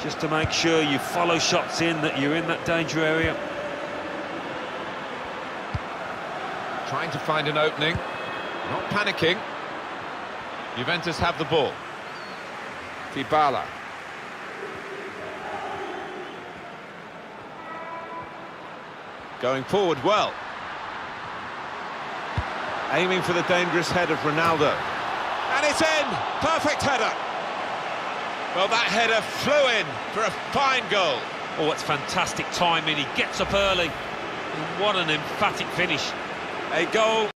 just to make sure you follow shots in, that you're in that danger area. Trying to find an opening, not panicking. Juventus have the ball. Dybala. Going forward well. Aiming for the dangerous head of Ronaldo. And it's in! Perfect header! Well, that header flew in for a fine goal. Oh, it's fantastic timing. He gets up early. And what an emphatic finish. A goal